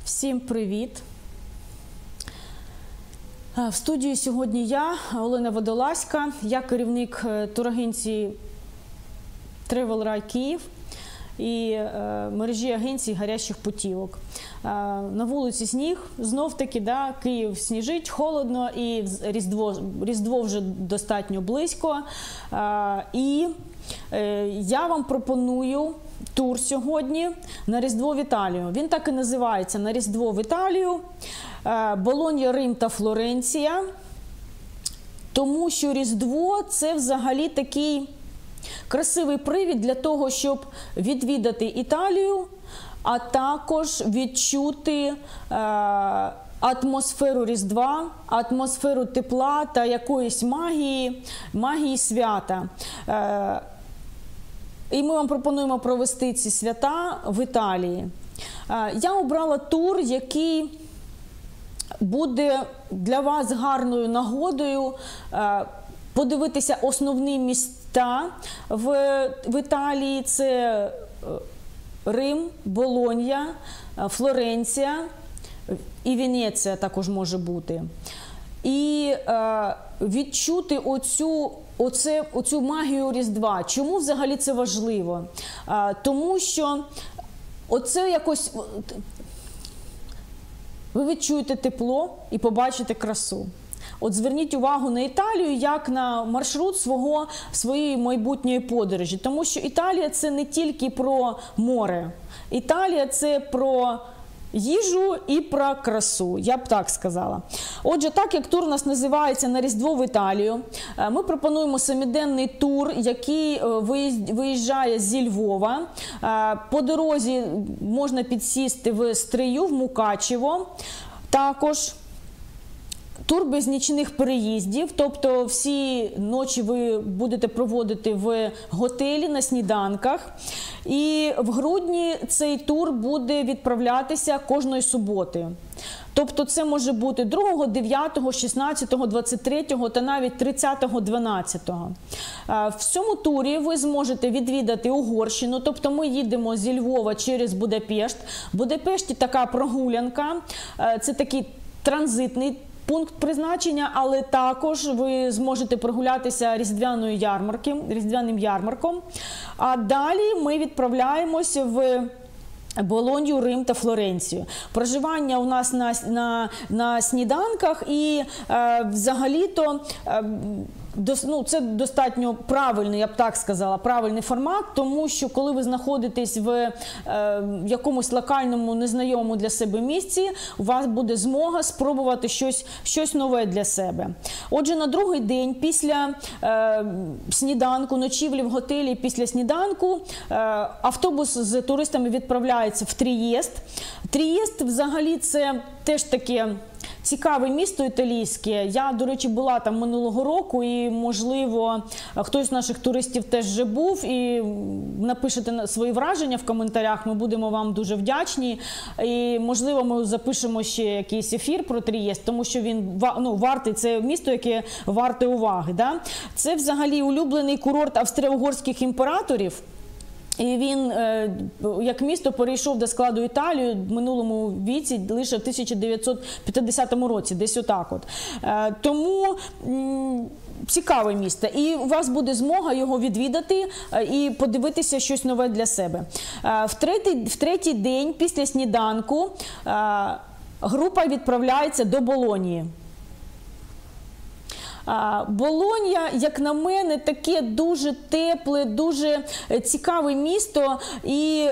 Всім привіт! В студії сьогодні я, Олена Водолазька, я керівник турагенції Travel Ride Київ і мережі агенцій гарячих путівок. На вулиці сніг, знов-таки, Київ сніжить, холодно і Різдво вже достатньо близько. І я вам пропоную тур сьогодні на Різдво в Італію. Він так і називається «На Різдво в Італію», Болонья, Рим та Флоренція. Тому що Різдво – це взагалі такий красивий привід для того, щоб відвідати Італію, а також відчути атмосферу Різдва, атмосферу тепла та якоїсь магії свята. І ми вам пропонуємо провести ці свята в Італії. Я обрала тур, який буде для вас гарною нагодою подивитися основні міста в Італії. Це Рим, Болонья, Флоренція і Венеція також може бути. І відчути оцю магію Різдва. Чому взагалі це важливо? Тому що оце якось ви відчуєте тепло і побачите красу. От зверніть увагу на Італію як на маршрут своєї майбутньої подорожі. Тому що Італія – це не тільки про море. Італія – це про їжу і про красу, я б так сказала. Отже, так як тур у нас називається «На Різдво в Італію», ми пропонуємо семиденний тур, який виїжджає зі Львова. По дорозі можна підсісти в Стрию, в Мукачево. Також тур без нічних переїздів, тобто всі ночі ви будете проводити в готелі на сніданках. І в грудні цей тур буде відправлятися кожної суботи. Тобто це може бути 2, 9, 16, 23 та навіть 30-12. В цьому турі ви зможете відвідати Угорщину, тобто ми їдемо зі Львова через Будапешт. В Будапешті така прогулянка, це такий транзитний пункт призначення, але також ви зможете прогулятися різдвяним ярмарком. А далі ми відправляємося в Болонью, Рим та Флоренцію. Проживання у нас на сніданках і взагалі-то це достатньо правильний, я б так сказала, правильний формат, тому що коли ви знаходитесь в якомусь локальному, незнайомому для себе місці, у вас буде змога спробувати щось нове для себе. Отже, на другий день після сніданку, ночівлі в готелі після сніданку, автобус з туристами відправляється в Трієст. Трієст взагалі це теж таке цікаве місто італійське. Я, до речі, була там минулого року і, можливо, хтось з наших туристів теж вже був і напишете свої враження в коментарях, ми будемо вам дуже вдячні. І, можливо, ми запишемо ще якийсь ефір про Трієст, тому що він вартий, це місто, яке варте уваги. Це взагалі улюблений курорт австро-угорських імператорів. І він, як місто, перейшов до складу Італії в минулому віці лише в 1950 році, десь отак от. Тому цікаве місто. І у вас буде змога його відвідати і подивитися щось нове для себе. В третій день після сніданку група відправляється до Болоньї. Болонья, як на мене, таке дуже тепле, дуже цікаве місто. І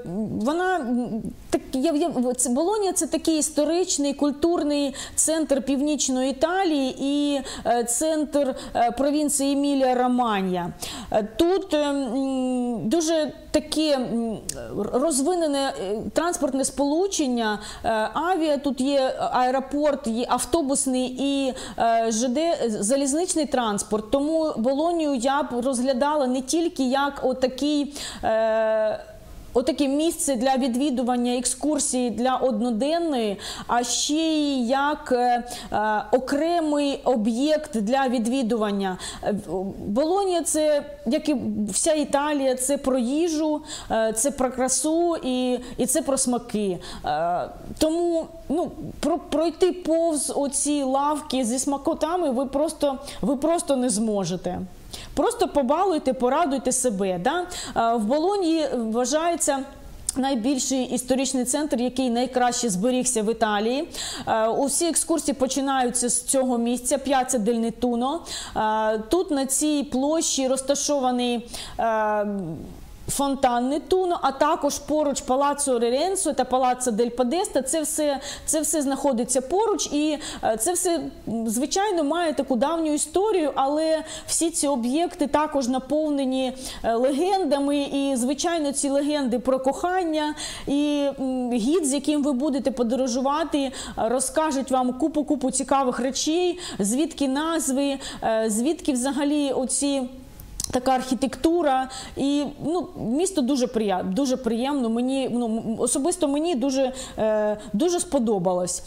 Болонья – це такий історичний, культурний центр північної Італії і центр провінції Емілія-Романья. Тут дуже таке розвинене транспортне сполучення, авіа, тут є аеропорт, є автобусний і ЖД, залізничний транспорт. Тому Болонью я б розглядала не тільки як отакий отаке місце для відвідування екскурсії для одноденної, а ще й як окремий об'єкт для відвідування. Болонья – це, як і вся Італія, це про їжу, це про красу і це про смаки. Тому пройти повз оці лавки зі смакотами ви просто не зможете. Просто побалуйте, порадуйте себе. Да? В Болоньї вважається найбільший історичний центр, який найкраще зберігся в Італії. Усі екскурсії починаються з цього місця, П'яцца дель Нетуно. Тут на цій площі розташований фонтан Нетуно, а також поруч Палаццо Реренцо та Палаццо дель Подеста. Це все знаходиться поруч, і це все, звичайно, має таку давню історію, але всі ці об'єкти також наповнені легендами, і, звичайно, ці легенди про кохання, і гід, з яким ви будете подорожувати, розкажуть вам купу цікавих речей, звідки назви, звідки взагалі оці така архітектура, і місто дуже приємно, особисто мені дуже сподобалось.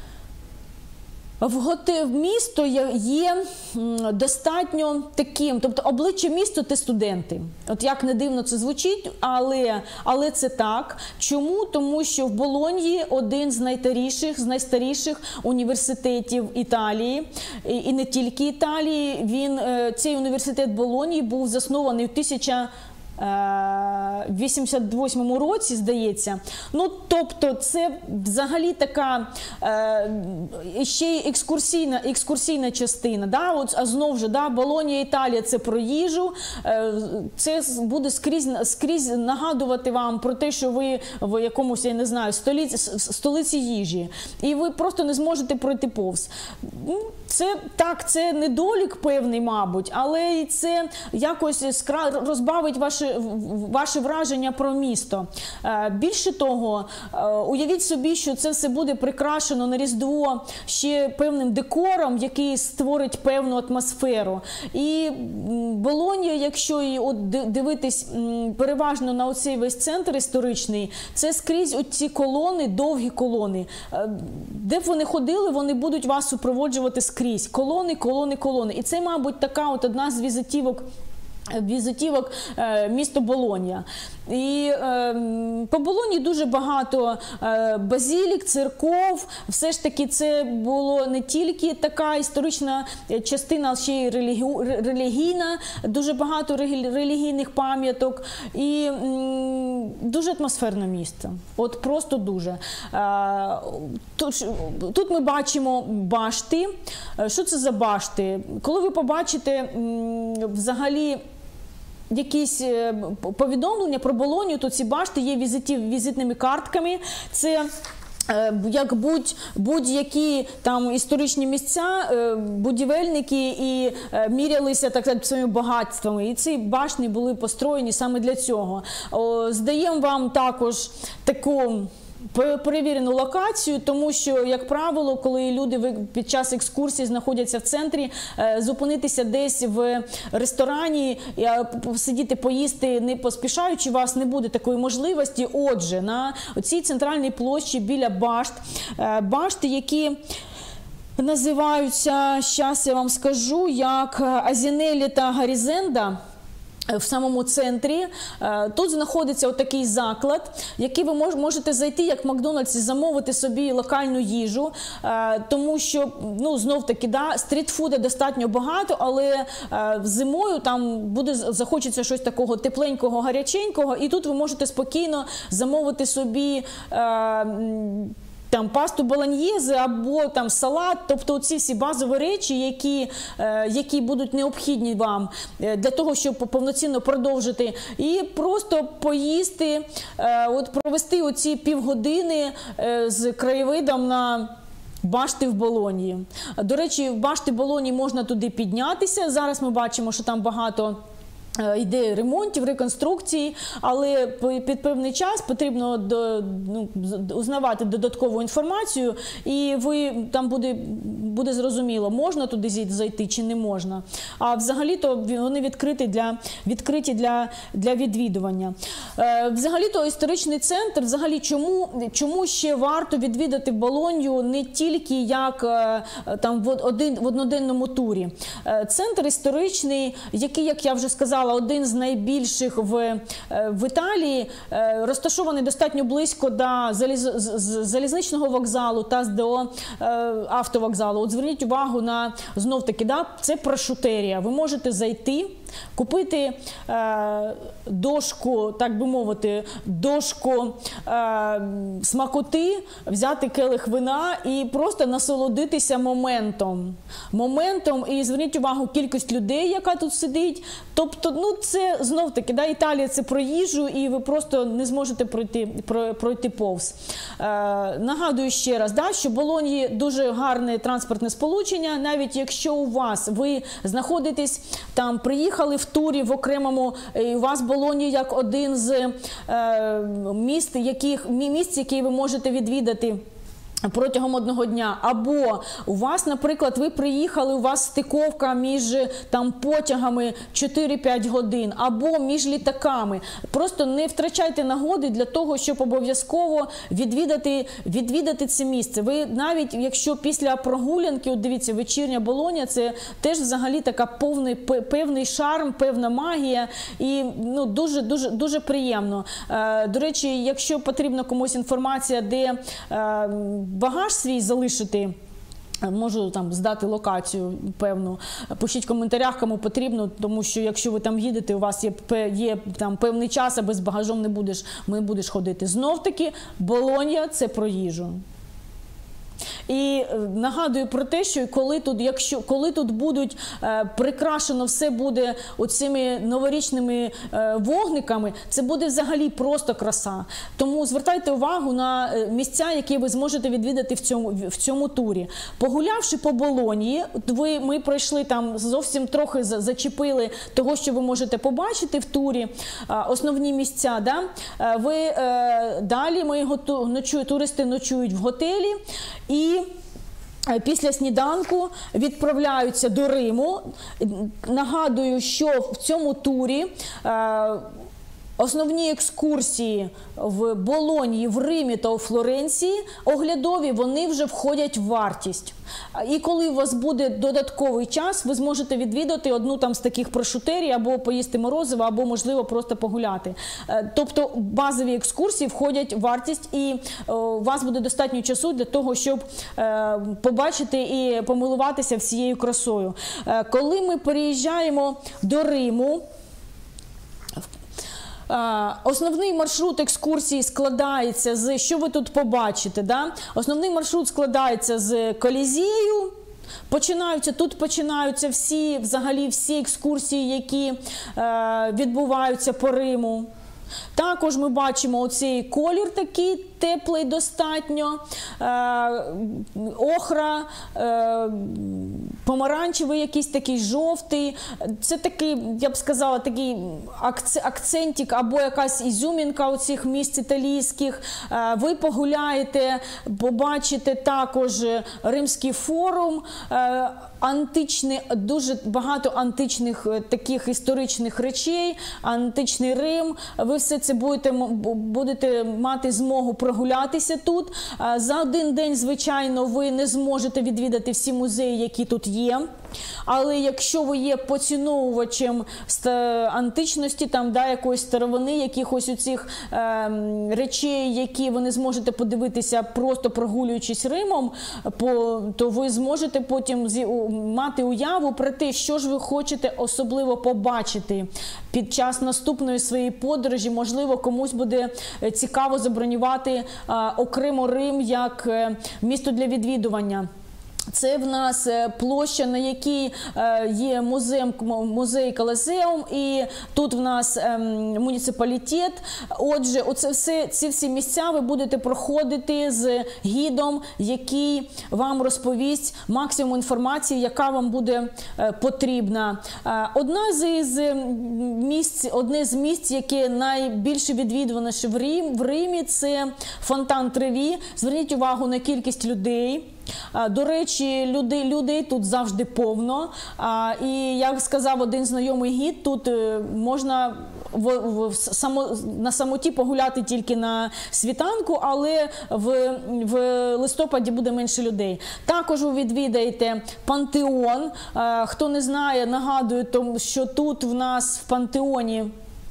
Місто є достатньо таким, тобто обличчя міста – це студенти. От як не дивно це звучить, але це так. Чому? Тому що в Болоньї один з найстаріших університетів Італії, і не тільки Італії. Цей університет Болоньї був заснований в 1988 році, здається. Тобто це взагалі така ще й екскурсійна частина. Да? А знову ж, Болонья, Італія – це про їжу. Це буде скрізь нагадувати вам про те, що ви в якомусь, я не знаю, столиці їжі. І ви просто не зможете пройти повз. Це недолік певний, мабуть, але це якось розбавить ваше враження про місто. Більше того, уявіть собі, що це все буде прикрашено на Різдво ще певним декором, який створить певну атмосферу. І Болонья, якщо дивитись переважно на оцей весь центр історичний, це скрізь оці колони, довгі колони. Де б вони ходили, вони будуть вас супроводжувати скрізь. Колони, колони, колони. І це, мабуть, така одна з візитівок міста Болонья. І по Болоньї дуже багато базилік, церков. Все ж таки це було не тільки така історична частина, а ще й релігійна, дуже багато релігійних пам'яток. І дуже атмосферне місце. От просто дуже. Тут ми бачимо башти. Що це за башти? Коли ви побачите взагалі якісь повідомлення про Болонью, то ці башти є візитними картками. Це як будь-які там історичні місця, будівельники і мірялися, так сказати, своїми багатствами. І ці башні були построєні саме для цього. Здаємо вам також таку перевірену локацію, тому що, як правило, коли люди під час екскурсії знаходяться в центрі, зупинитися десь в ресторані, сидіти, поїсти, не поспішаючи, у вас не буде такої можливості. Отже, на цій центральній площі біля башти, які називаються, зараз я вам скажу, як Азінелі та Гарізенда, в самому центрі. Тут знаходиться отакий заклад, який ви можете зайти, як в Макдональдсі, замовити собі локальну їжу, тому що, знов-таки, стрітфуду достатньо багато, але зимою там захочеться щось такого тепленького, гаряченького, і тут ви можете спокійно замовити собі пасту болоньєзе або салат, тобто ці всі базові речі, які будуть необхідні вам для того, щоб повноцінно продовжити, і просто поїсти, провести оці півгодини з краєвидом на башти в Болоньї. До речі, в башти Болоньї можна туди піднятися. Зараз ми бачимо, що там багато йде ремонтів, реконструкції, але під певний час потрібно узнавати додаткову інформацію, і там буде зрозуміло, можна туди зайти чи не можна. А взагалі-то вони відкриті для відвідування. Взагалі-то історичний центр, взагалі чому ще варто відвідати Болонью не тільки як там в одноденному турі. Центр історичний, який, як я вже сказала, один з найбільших в Італії, розташований достатньо близько до залізничного вокзалу та до автовокзалу. От зверніть увагу на, знов-таки, це прошутерія. Ви можете зайти, купити дошку, так би мовити, дошку смакоти, взяти келих вина і просто насолодитися моментом. І зверніть увагу кількість людей, яка тут сидить. Тобто, це знов-таки, Італія – це про їжу, і ви просто не зможете пройти повз. Нагадую ще раз, що в Болоньї дуже гарне транспортне сполучення, навіть якщо ви знаходитесь там, приїхали в турі в окремому, і у вас Болонья як один з міст, які ви можете відвідати протягом одного дня. Або у вас, наприклад, ви приїхали, у вас стиковка між потягами 4-5 годин, або між літаками. Просто не втрачайте нагоди для того, щоб обов'язково відвідати це місце. Ви навіть, якщо після прогулянки, от дивіться, вечірня Болонья, це теж взагалі така певний шарм, певна магія, і дуже приємно. До речі, якщо потрібна комусь інформація, де багаж свій залишити, можу здати локацію певну. Пишіть в коментарях, кому потрібно, тому що якщо ви там їдете, у вас є там певний час, а без багажом не будеш ходити. Знов-таки, Болонья – це про їжу. І нагадую про те, що коли тут будуть прикрашено все буде оцими новорічними вогниками, це буде взагалі просто краса. Тому звертайте увагу на місця, які ви зможете відвідати в цьому турі. Погулявши по Болоньї, ми пройшли там, зовсім трохи зачепили того, що ви можете побачити в турі, основні місця. Далі туристи ночують в готелі, і після сніданку відправляються до Риму. Нагадую, що в цьому турі основні екскурсії в Болоньї, в Римі та у Флоренції, оглядові, вони вже входять в вартість. І коли у вас буде додатковий час, ви зможете відвідати одну з таких прошутерій, або поїсти морозиво, або, можливо, просто погуляти. Тобто базові екскурсії входять в вартість, і у вас буде достатньо часу для того, щоб побачити і помилуватися всією красою. Коли ми переїжджаємо до Риму, основний маршрут екскурсії складається з, що ви тут побачите, основний маршрут складається з Колізею, тут починаються всі екскурсії, які відбуваються по Риму. Також ми бачимо оцей колір такий теплий достатньо, охра, помаранчевий якийсь такий жовтий. Це такий, я б сказала, такий акцентик або якась ізюмінка у цих місць італійських. Ви погуляєте, побачите також Римський форум, дуже багато античних таких історичних речей, античний Рим. Ви все це будете мати змогу прогулятися тут. За один день, звичайно, ви не зможете відвідати всі музеї, які тут є. Але якщо ви є поціновувачем античності, якоїсь старовини, якихось оцих речей, які ви не зможете подивитися просто прогулюючись Римом, то ви зможете потім мати уяву про те, що ж ви хочете особливо побачити під час наступної своєї подорожі. Можливо, комусь буде цікаво забронювати окремо Рим як місто для відвідування. Це в нас площа, на якій є музей Колизеум, і тут в нас муніципалітет. Отже, ці всі місця ви будете проходити з гідом, який вам розповість максимум інформації, яка вам буде потрібна. Одне з місць, яке найбільше відвідуване в Римі, це фонтан Треві. Зверніть увагу на кількість людей. До речі, людей тут завжди повно. І, як сказав один знайомий гід, тут можна на самоті погуляти тільки на світанку, але в листопаді буде менше людей. Також ви відвідаєте Пантеон. Хто не знає, нагадую, що тут в нас в Пантеоні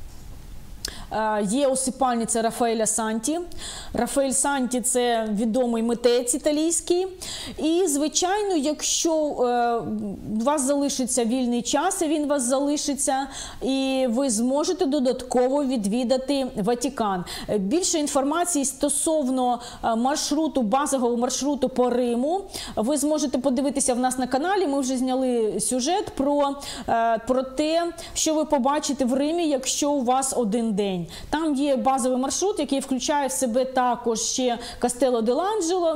є усипальниця Рафаеля Санті. Рафаель Санті – це відомий митець італійський. І, звичайно, якщо у вас залишиться вільний час, і він у вас залишиться, і ви зможете додатково відвідати Ватикан. Більше інформації стосовно базового маршруту по Риму ви зможете подивитися в нас на каналі. Ми вже зняли сюжет про те, що ви побачите в Римі, якщо у вас один день. Там є базовий маршрут, який включає в себе також ще Кастелло д'Анджело,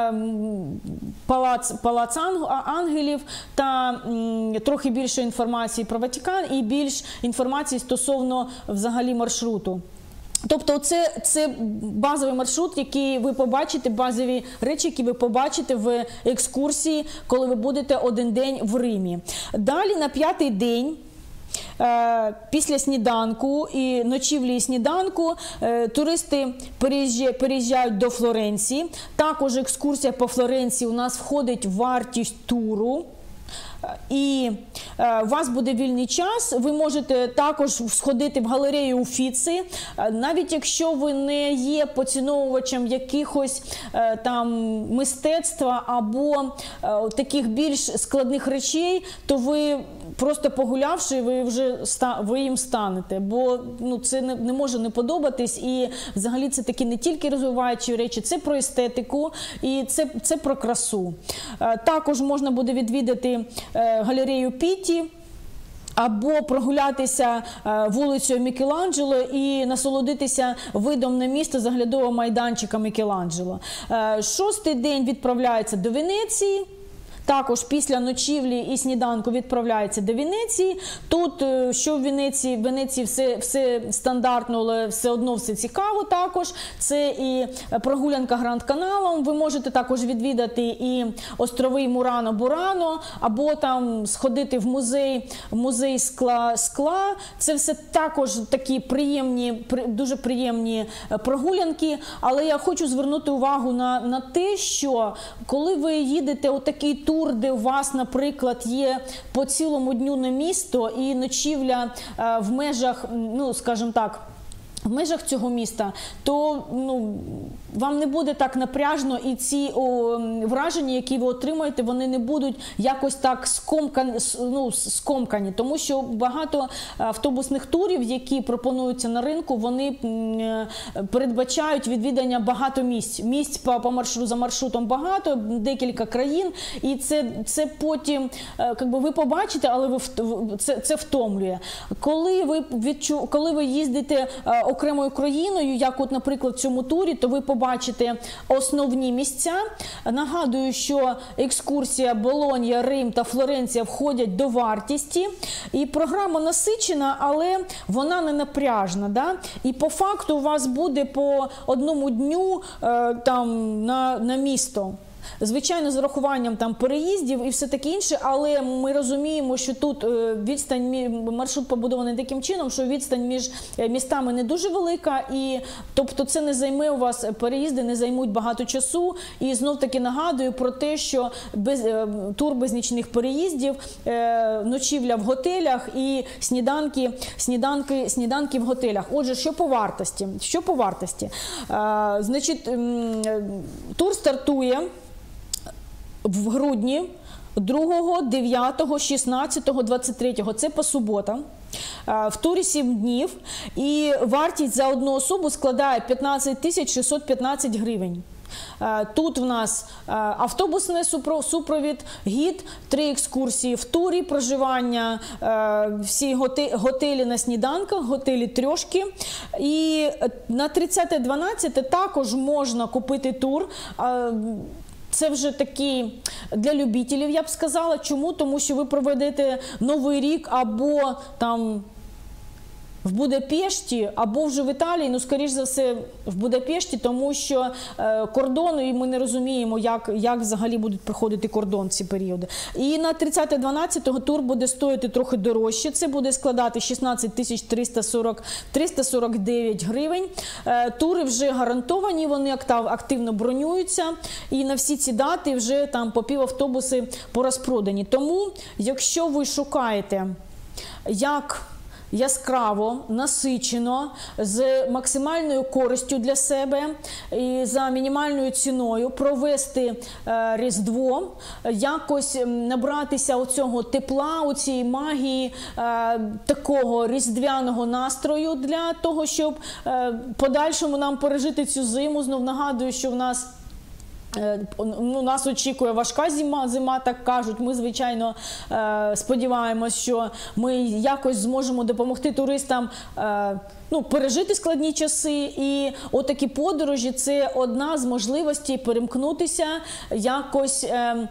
Палац Ангелів та трохи більше інформації про Ватикан і більш інформації стосовно взагалі маршруту. Тобто це базовий маршрут, який ви побачите, базові речі, які ви побачите в екскурсії, коли ви будете один день в Римі. Далі на 5-й день, після сніданку і ночівлі і сніданку, туристи переїжджають до Флоренції. Також екскурсія по Флоренції у нас входить в вартість туру. І у вас буде вільний час, ви можете також сходити в галерею Уфіци, навіть якщо ви не є поціновувачем якихось там мистецтва або таких більш складних речей, то ви просто погулявши, ви їм станете, бо це не може не подобатись, і взагалі це такі не тільки розвиваючі речі, це про естетику і це про красу. Також можна буде відвідати галерею Пітті, або прогулятися вулицею Мікеланджело і насолодитися видом на місто з оглядового майданчика Мікеланджело. 6-й день відправляється до Венеції. Також після ночівлі і сніданку відправляється до Венеції. Тут, що в Венеції все стандартно, але все одно все цікаво також. Це і прогулянка Гранд-каналом. Ви можете також відвідати і острови Мурано-Бурано, або там сходити в музей скла. Це все також такі дуже приємні прогулянки. Але я хочу звернути увагу на те, що коли ви їдете у такий тур, де у вас, наприклад, є по цілому дню на місто і ночівля в межах, скажімо так, в межах цього міста, то вам не буде так напряжно, і ці враження, які ви отримаєте, вони не будуть якось так скомкані, тому що багато автобусних турів, які пропонуються на ринку, вони передбачають відвідання багато місць. Місць за маршрутом багато, декілька країн, і це потім, ви побачите, але це втомлює. Коли ви їздите окремою країною, як от, наприклад, в цьому турі, то ви побачите основні місця. Нагадую, що екскурсія Болонья, Рим та Флоренція входять до вартісті. І програма насичена, але вона не напряжна. Да? І по факту у вас буде по одному дню на місто. Звичайно, з урахуванням переїздів і все таке інше, але ми розуміємо, що тут маршрут побудований таким чином, що відстань між містами не дуже велика, і тобто це не займе у вас, переїзди не займуть багато часу. І знов-таки нагадую про те, що тур без нічних переїздів, ночівля в готелях і сніданки в готелях. Отже, що по вартості? Значить, тур стартує в грудні 2, 9, 16, 23. Це по суботам. В турі 7 днів. І вартість за одну особу складає 15 615 гривень. Тут в нас автобусний супровід, гід, 3 екскурсії в турі, проживання, всі готелі на сніданках, готелі трьошки. І на 30.12 також можна купити тур. Це вже такий для любителів, я б сказала. Чому? Тому що ви проведете Новий рік або там в Будапешті, або вже в Італії, ну, скоріш за все, в Будапешті, тому що кордон, і ми не розуміємо, як взагалі будуть проходити кордон в ці періоди. І на 30.12 тур буде стоїти трохи дорожче, це буде складати 16 349 гривень. Тури вже гарантовані, вони активно бронюються, і на всі ці дати вже там по півавтобуси порозпродані. Тому, якщо ви шукаєте, як яскраво, насичено, з максимальною користю для себе і за мінімальною ціною провести Різдво, якось набратися оцього тепла, оцієї магії, такого різдвяного настрою для того, щоб подальшому нам пережити цю зиму. Знов нагадую, що в нас нас очікує важка зима, так кажуть. Ми, звичайно, сподіваємось, що ми якось зможемо допомогти туристам пережити складні часи. І отакі подорожі – це одна з можливостей перемкнутися, якось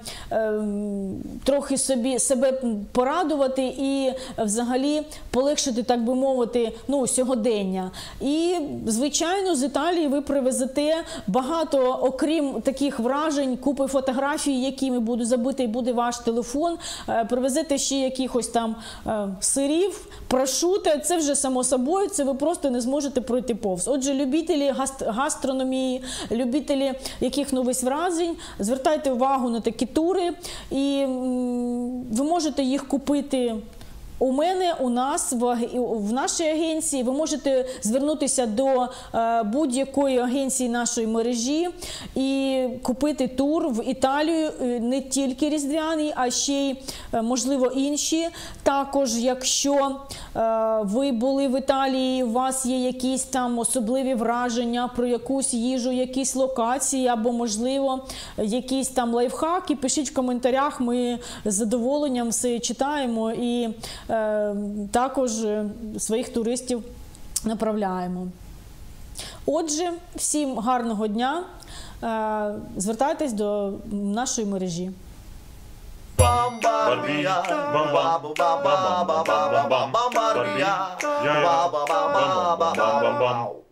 трохи себе порадувати і взагалі полегшити, так би мовити, сьогодення. І, звичайно, з Італії ви привезете багато, окрім таких вражень, купи фотографій, якими забитий буде ваш телефон, привезете ще якихось там сирів, прошуте, це вже само собою, це ви просто не зможете пройти повз. Отже, любителі гастрономії, любителі яких нових вражень, звертайте увагу на такі тури, і ви можете їх купити у мене, у нас, в нашій агенції. Ви можете звернутися до будь-якої агенції нашої мережі і купити тур в Італію, не тільки різдвяний, а ще й, можливо, інші. Також, якщо ви були в Італії, у вас є якісь там особливі враження про якусь їжу, якісь локації, або, можливо, якісь там лайфхаки, пишіть в коментарях, ми з задоволенням все читаємо і також своїх туристів направляємо. Отже, всім гарного дня, звертайтесь до нашої мережі. Barbie.